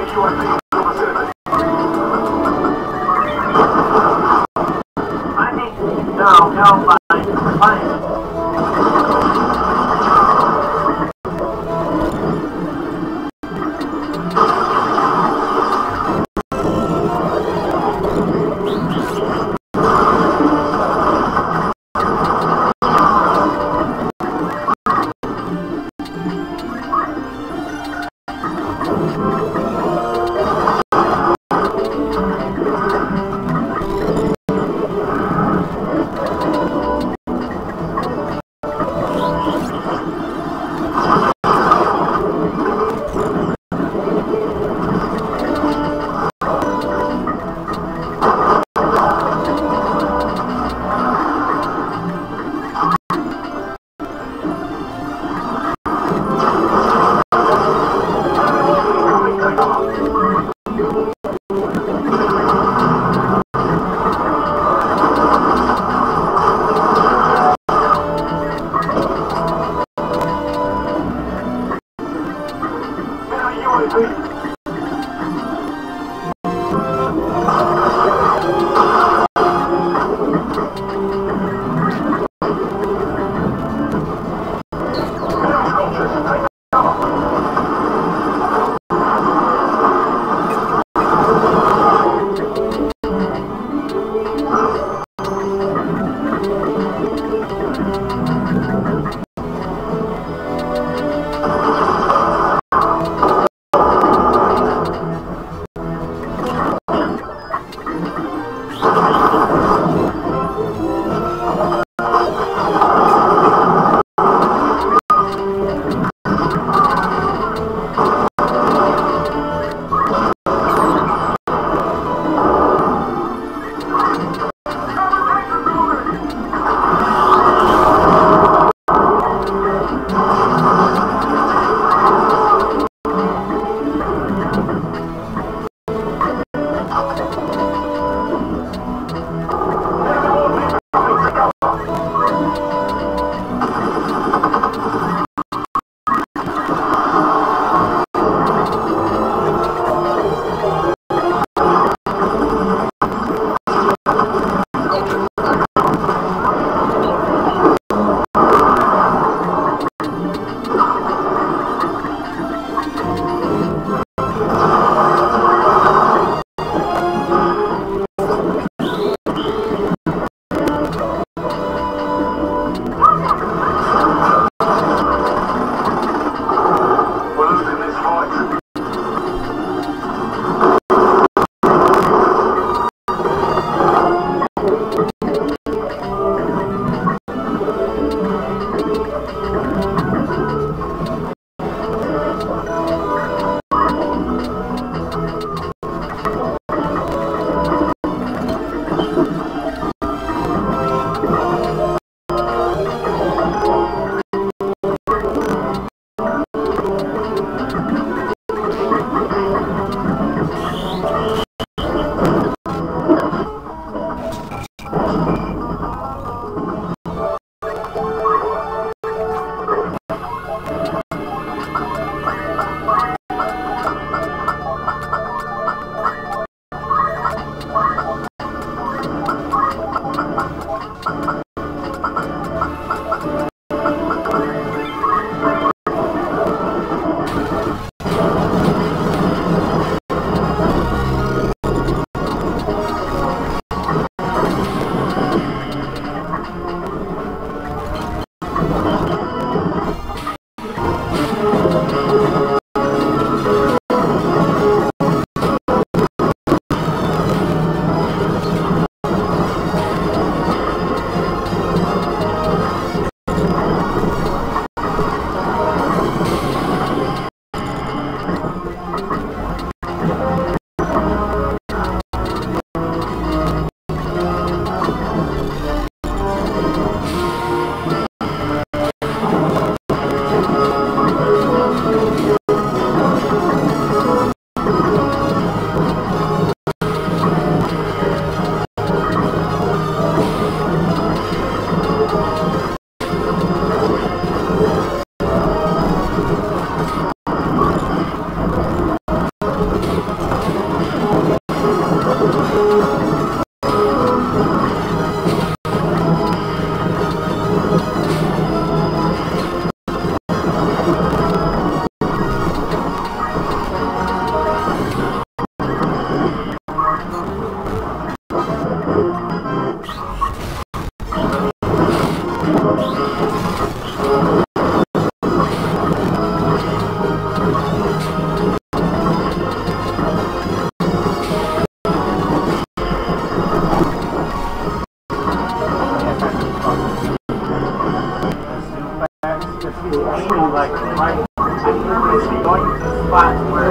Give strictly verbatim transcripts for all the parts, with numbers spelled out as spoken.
I need to now help my client.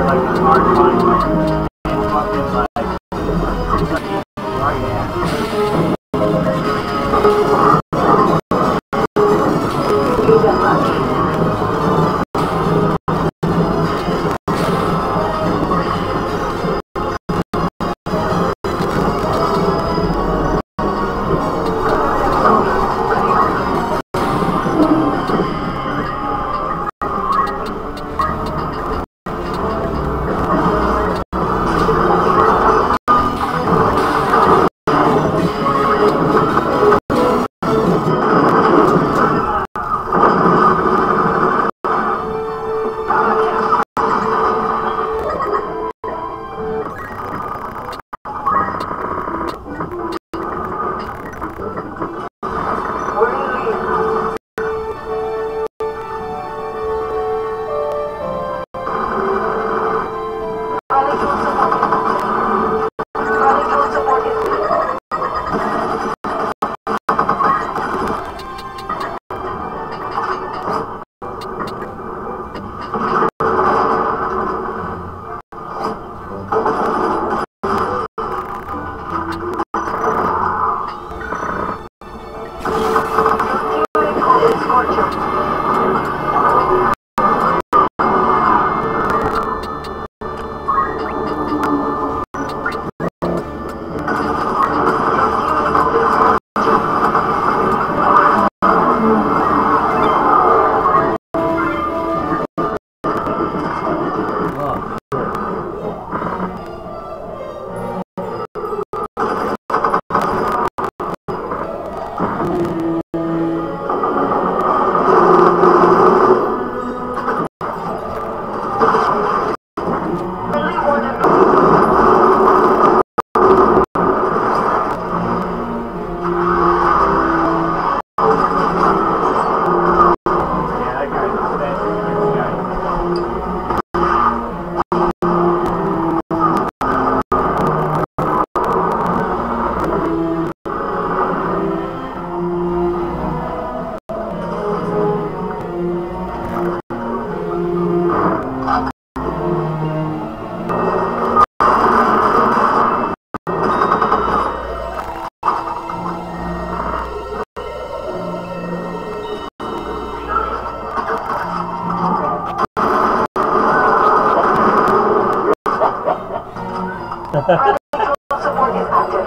Friendly support is active.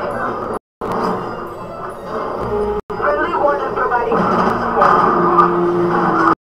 Friendly warden providing support.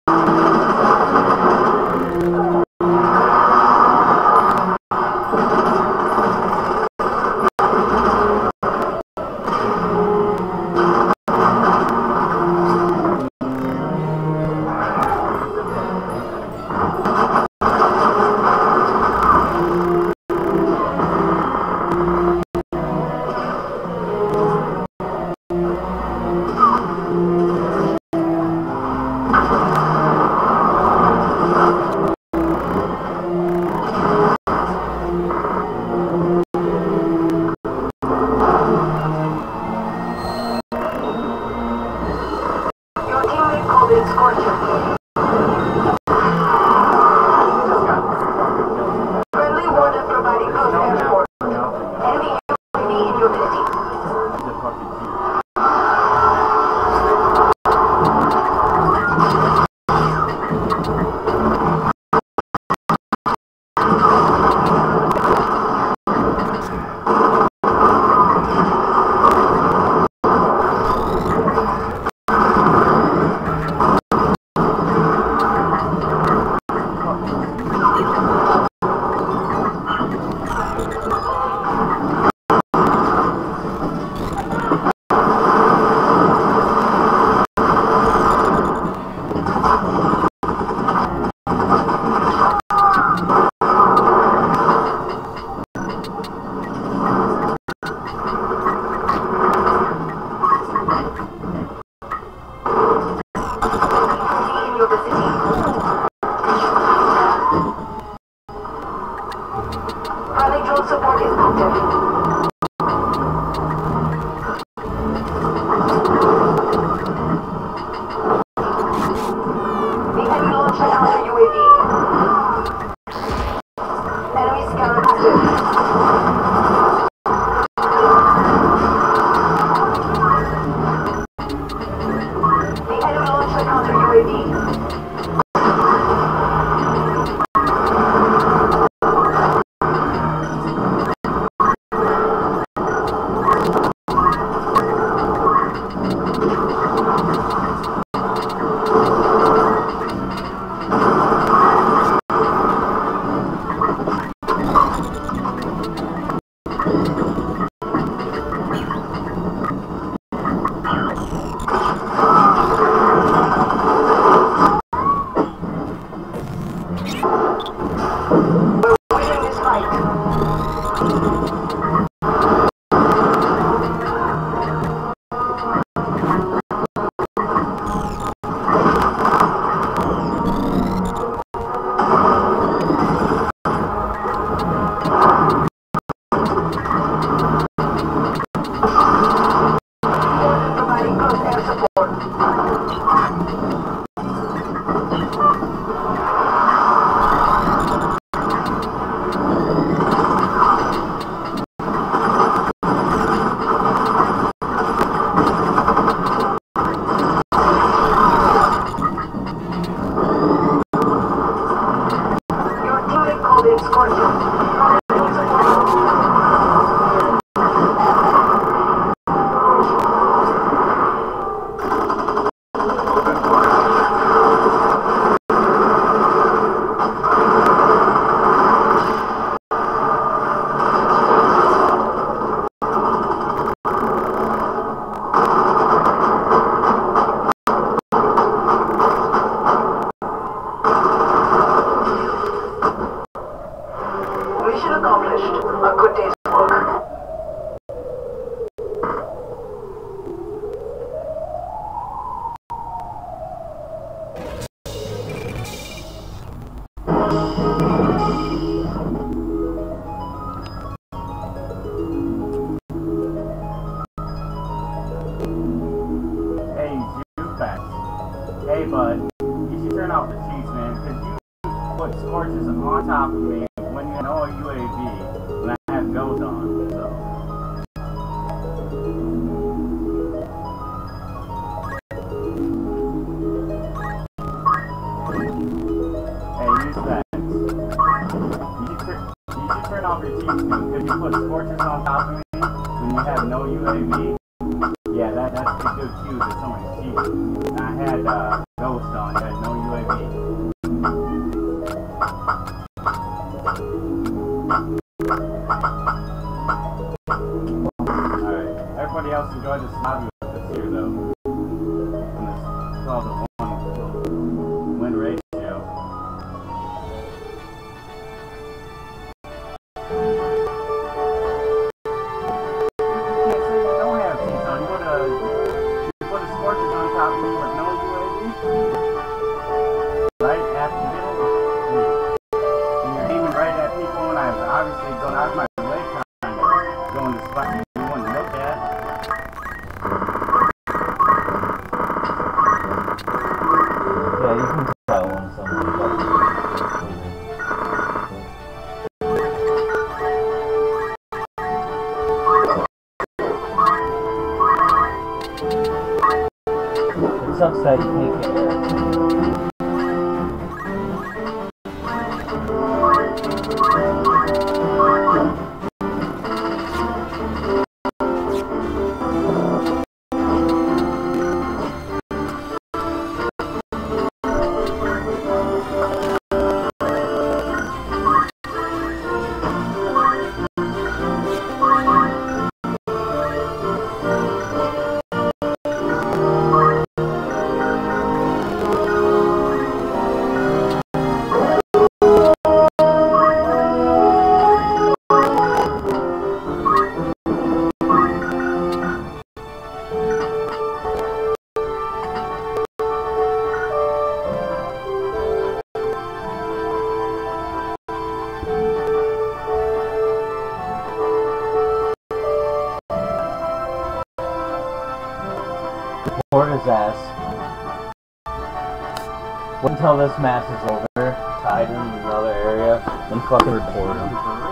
Support is active. The enemy launched an counter U A V. scanner active. The enemy launched a counter U A V. We're winning this fight. Providing close air support. Your teammate called in Scorpion. Providing support. Mission accomplished. A good day's work. Hey, Zufest. Hey, bud. You should turn off the cheats, man, because you put scorches on top of me when you know a U A V when I have gold on, so. Hey, Zufest. You should, tur- you should turn off your cheats, man, because you put scorches on top of me when you have no U A V. Yeah, that, that's a good cue that someone's cheating. I had uh, Ghost on, had no U A V. Alright, everybody else enjoy this lobby with us here though. And it's called the one win ratio. Yeah, so you don't have cheats on. You put a, you put a scorches on top of me with no U A V. Right after you did it. And you're aiming right at people when I was obviously going out of my way trying to go in the spot you wouldn't look at. Yeah, you can tell when someone's like it sucks that you can't get there. Report his ass. Wait until this match is over, tied in another area, then fucking report him.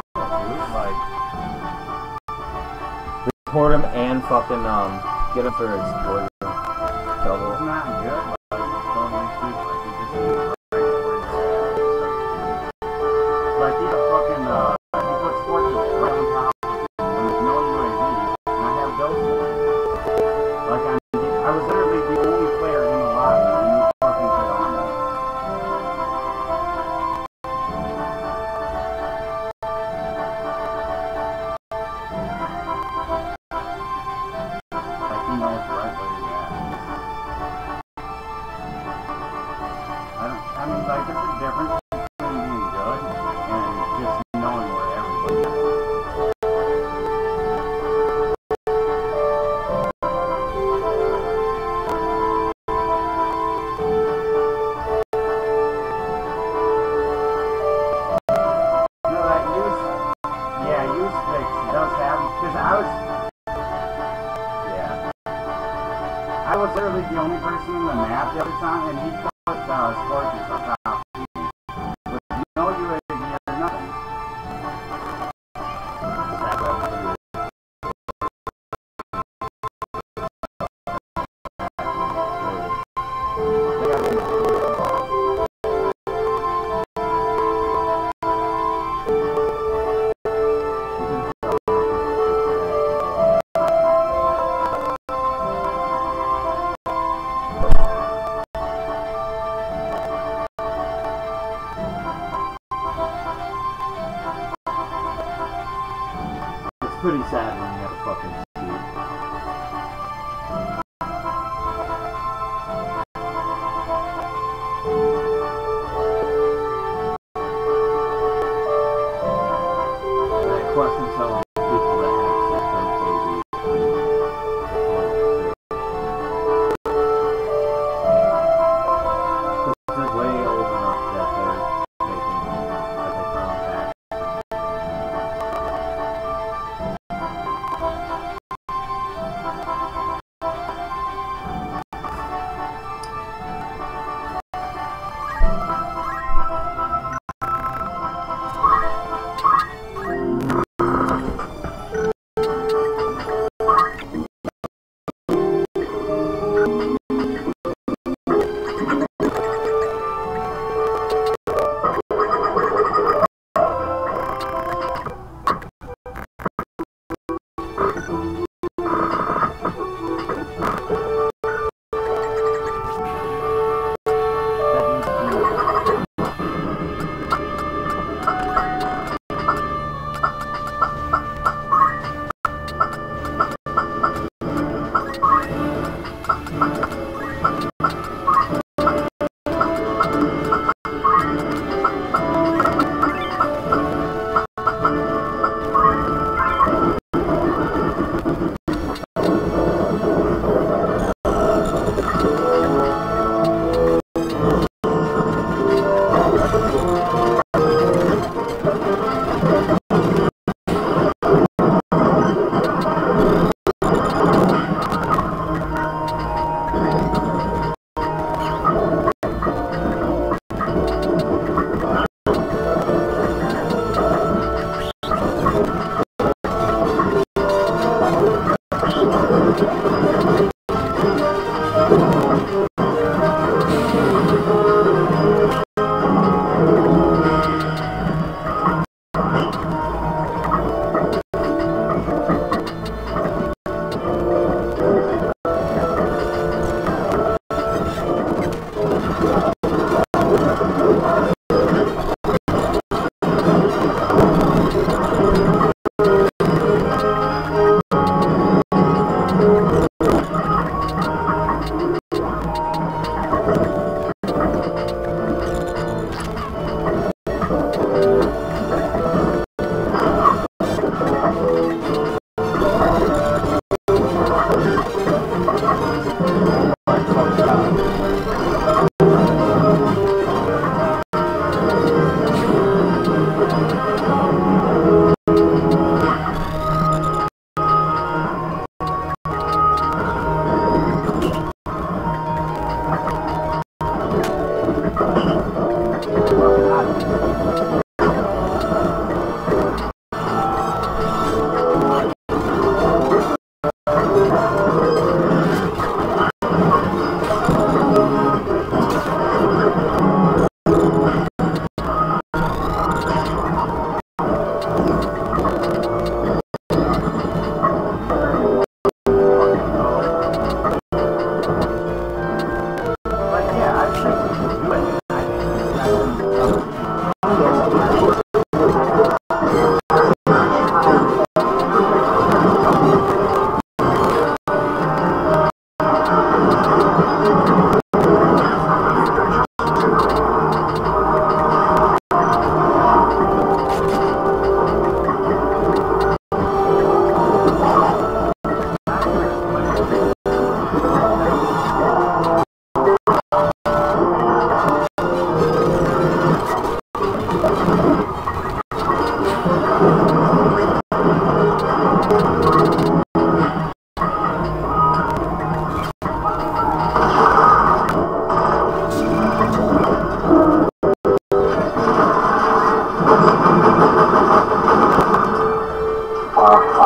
Report him and fucking um get him for exploiting trouble. It's not good, but it's totally cheap. Like he just needs right where he's at. Like he a fucking uh he put sports right on top when there's no U A V, and I have those. Like I'm, I was literally the only player in the lobby, and he fucking put on that. Like he knows right where he's at. I don't. I mean, like there's a difference between being good and just knowing where everybody is. You know, that use, yeah, use fix does have, because I was, yeah, I was literally the only person in the map the other time, and he put uh, Scorpions on top. With no U A V or nothing. That was It's pretty sad when you have a fucking seat. That question telling people that have cell phone babies. Because they're way old enough that they're making, that they found back.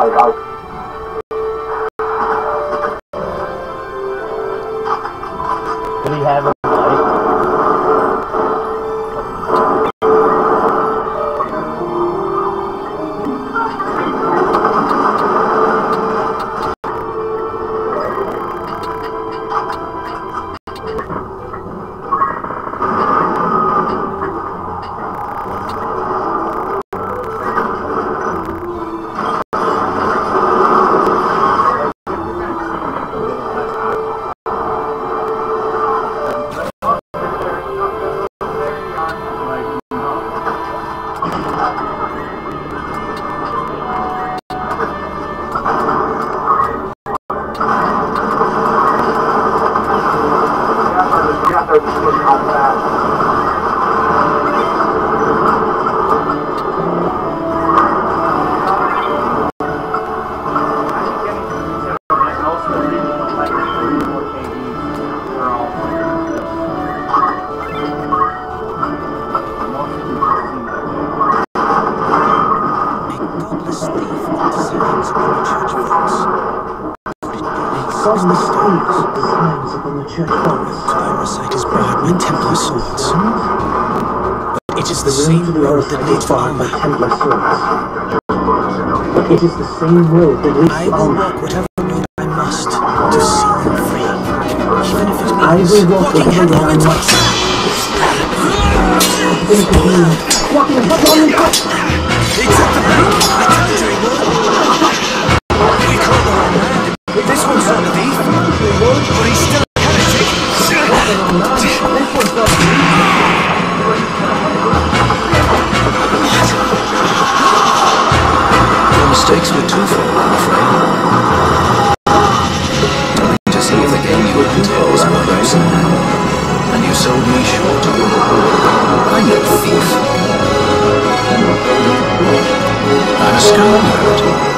I, Did he have a light? The same road that leads to Alma. It is the same road that leads to Alma. I will walk whatever road I must to see you free. Even if it means I will walk walking headlong into a trap. Even if it means walking headlong into a trap. Except the man, I can't do it. We call the wrong man. This one's not a thief, but he's still a heretic. This one's not a thief. Mistakes were twofold, I'm afraid. Coming to see if the game you had was others, and you sold me short. I'm no thief. I'm a scoundrel.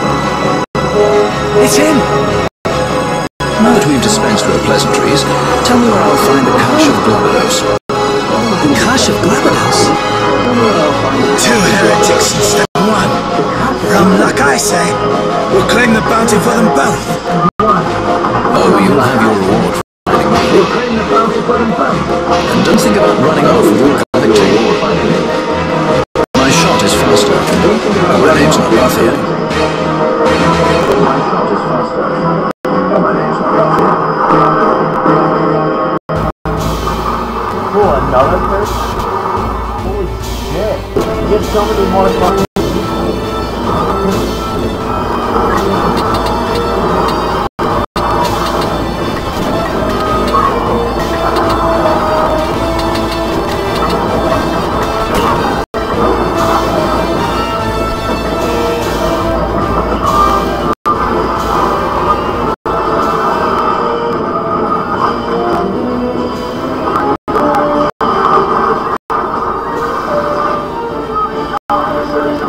It's him! Now that we've dispensed with the pleasantries, tell me where I'll find the Cache of Glabados. The Cache of Glabados? Two heretics instead of one. Rum luck, I say. We'll claim the bounty for them both. Oh, you'll have your reward for finding me. We'll claim the bounty for them both. And don't think about running off with your collecting. My shot is faster. My name's not Raphael. My shot is faster. My name's not Raphael. Oh, another person? Holy shit. You get so many more fucking I,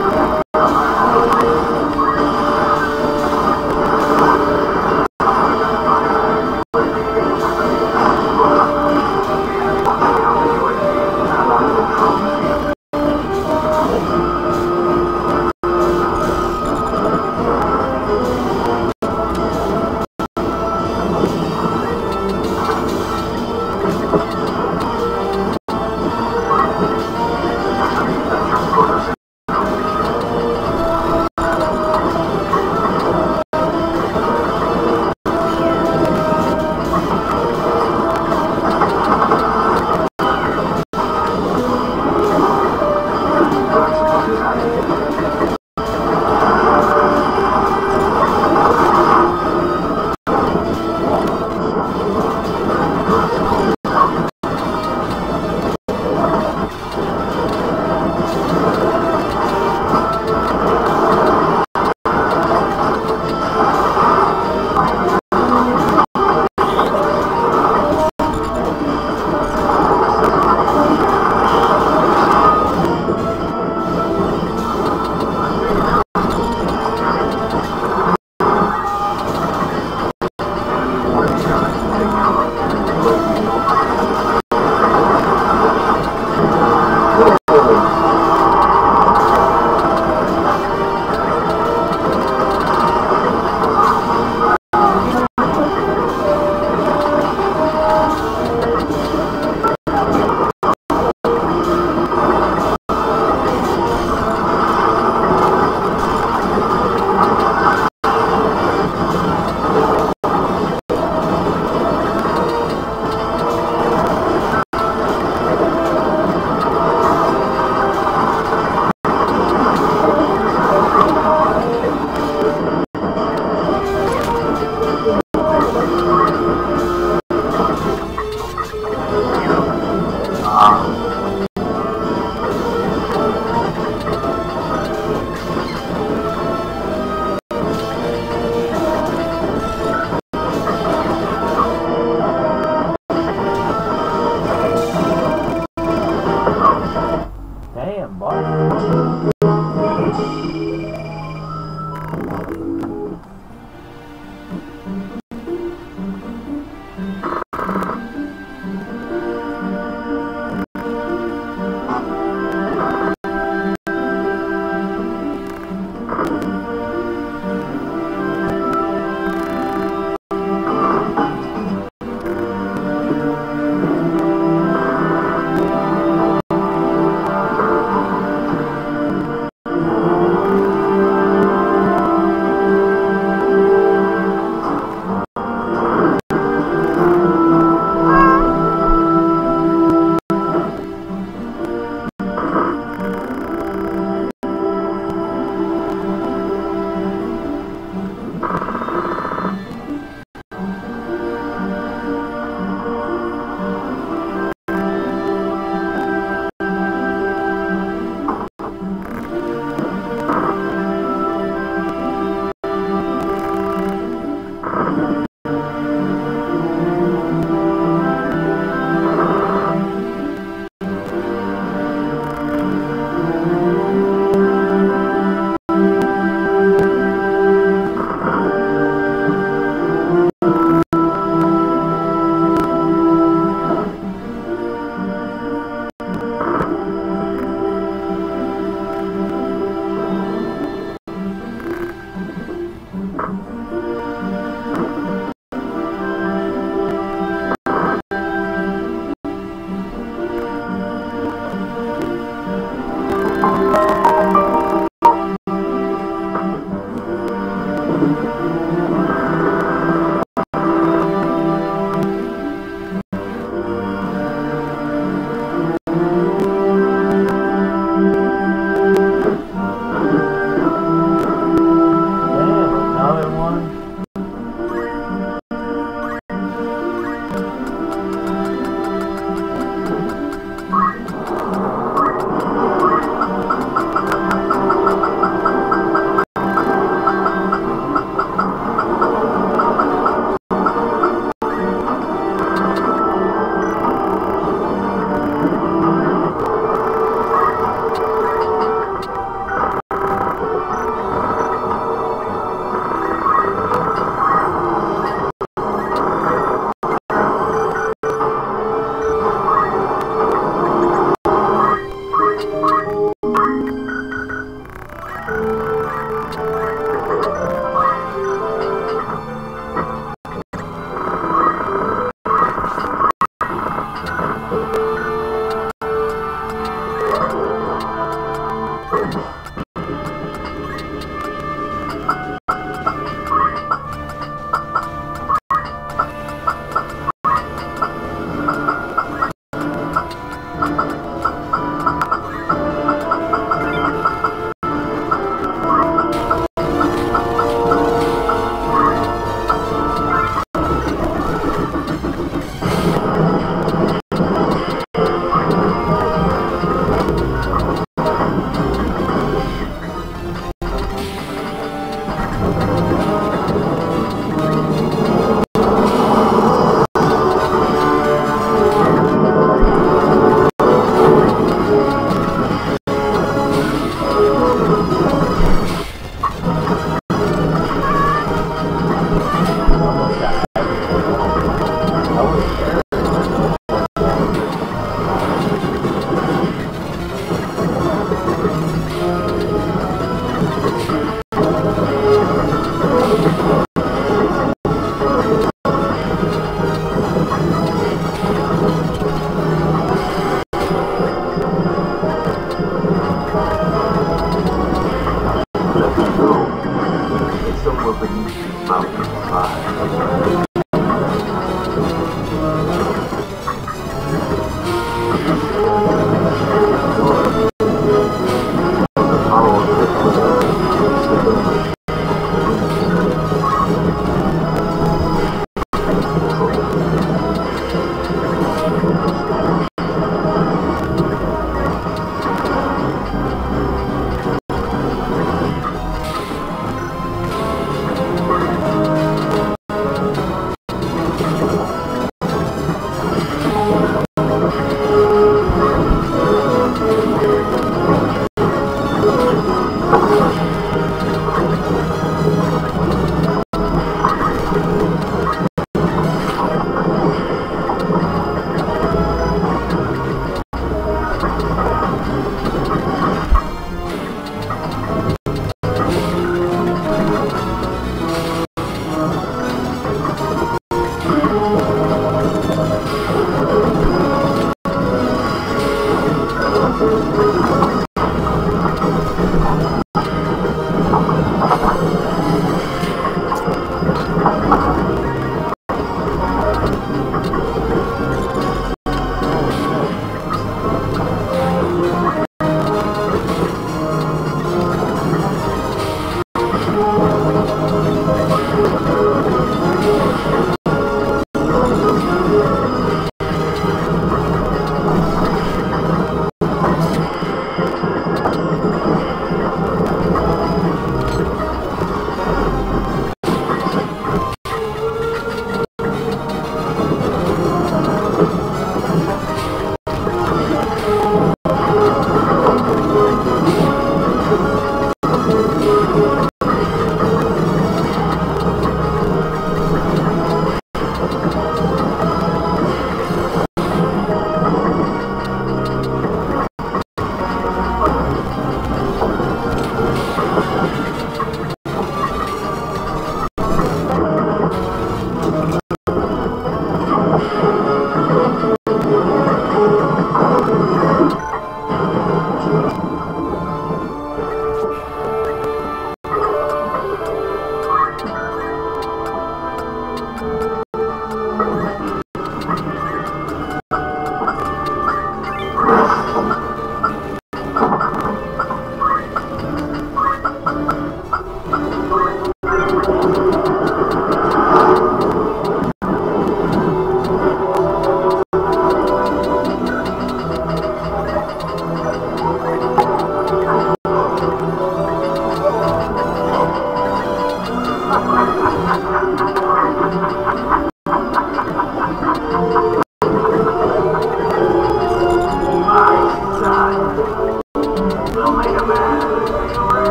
Mountainside.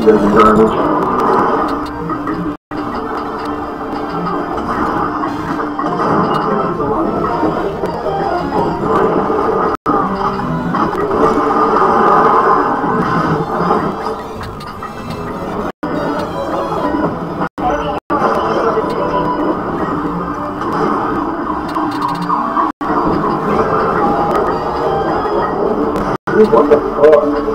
guys are garbage. What the fuck?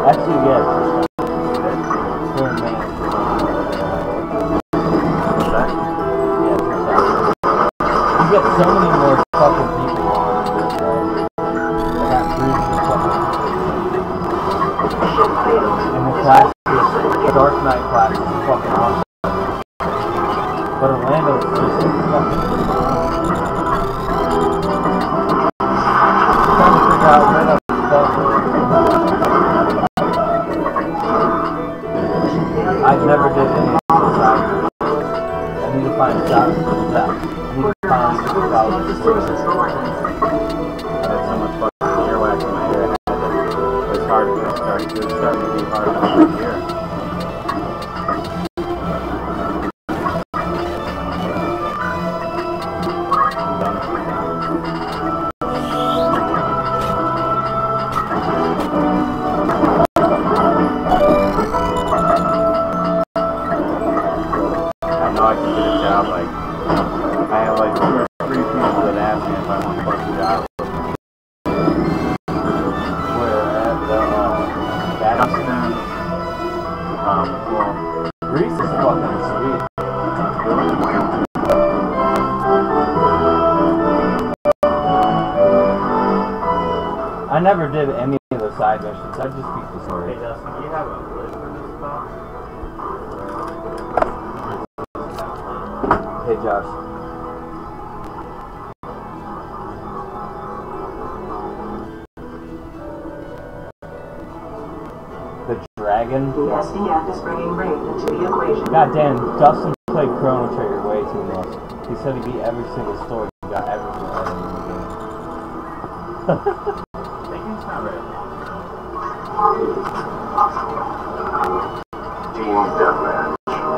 Actually, yes. For man. What's that? Yeah, for that. You get so many more fucking people on this, right? I got three fucking in the class, the Dark Knight class is fucking awesome. But Orlando is just fucking trying to figure out where the fuck. I've never did any of this side. I need to find shots for that. I need to find some college sources. I had so much fucking earwax in my ear. I had to, it was hard to start. It was starting to be hard to hear. I never did any of the side missions. I just beat the story. Hey Dustin, do you have a list for this stuff? Hey Josh. The dragon? The S D F is bringing rain into the equation. God damn, Dustin played Chrono Trigger way too much. He said he beat every single story. He got everything right in the game. It's not very long. Team Deathmatch.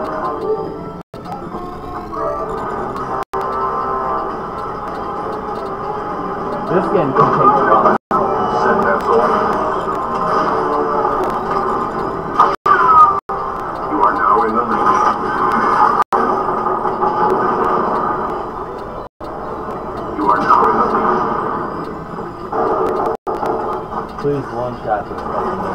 This game can take a while. Set pencil. You are now in the lead. You are now in the lead. Please one shot this fucking thing.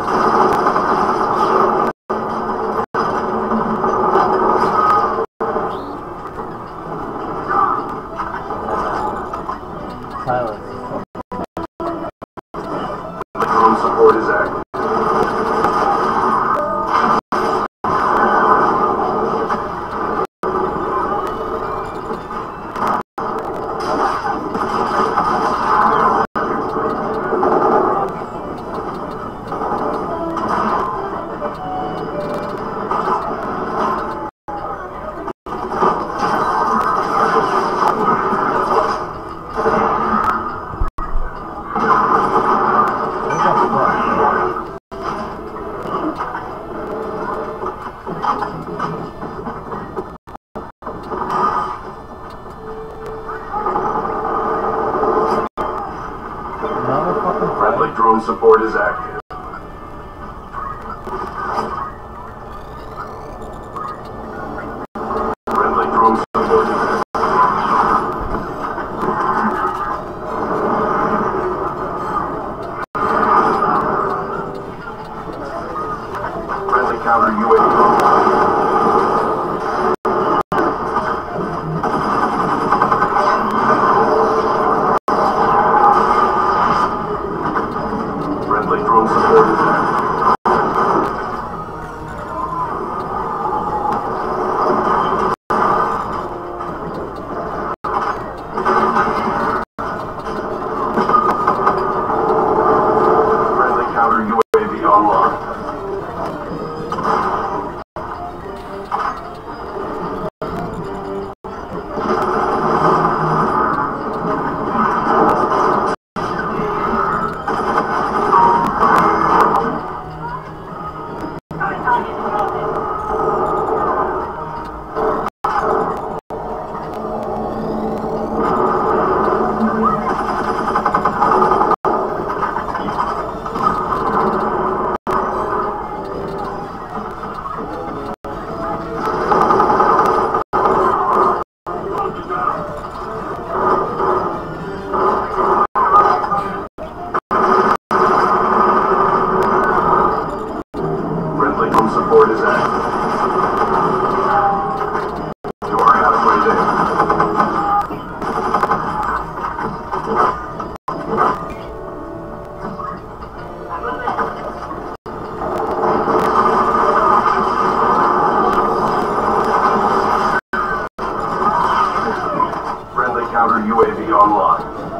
Silence. The drone support is active. Friendly drone support is active. Friendly drone support is active. Friendly counter U A V. Friendly drone support is active. Friendly counter U A V online. support is active. You are halfway there. Friendly counter U A V online.